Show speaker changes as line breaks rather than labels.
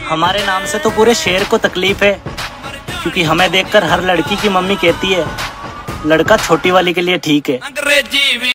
हमारे नाम से तो पूरे शहर को तकलीफ है, क्योंकि हमें देखकर हर लड़की की मम्मी कहती है लड़का छोटी वाली के लिए ठीक है।